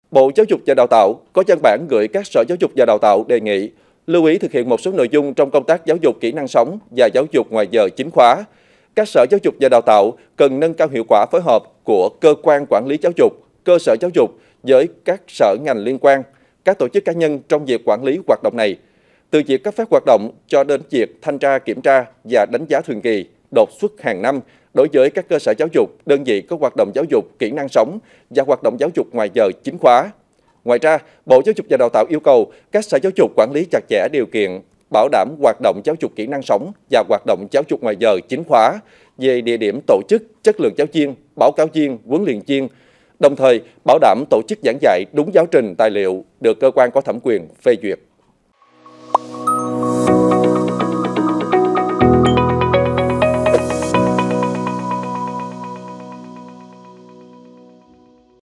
Bộ Giáo dục và Đào tạo có văn bản gửi các sở giáo dục và đào tạo đề nghị lưu ý thực hiện một số nội dung trong công tác giáo dục kỹ năng sống và giáo dục ngoài giờ chính khóa. Các sở giáo dục và đào tạo cần nâng cao hiệu quả phối hợp của cơ quan quản lý giáo dục, cơ sở giáo dục với các sở ngành liên quan, các tổ chức cá nhân trong việc quản lý hoạt động này. Từ việc cấp phép hoạt động cho đến việc thanh tra kiểm tra và đánh giá thường kỳ, đột xuất hàng năm đối với các cơ sở giáo dục, đơn vị có hoạt động giáo dục kỹ năng sống và hoạt động giáo dục ngoài giờ chính khóa. Ngoài ra, Bộ Giáo dục và Đào tạo yêu cầu các sở giáo dục quản lý chặt chẽ điều kiện bảo đảm hoạt động giáo dục kỹ năng sống và hoạt động giáo dục ngoài giờ chính khóa về địa điểm tổ chức, chất lượng giáo viên, báo cáo viên, huấn luyện viên, đồng thời bảo đảm tổ chức giảng dạy đúng giáo trình tài liệu được cơ quan có thẩm quyền phê duyệt.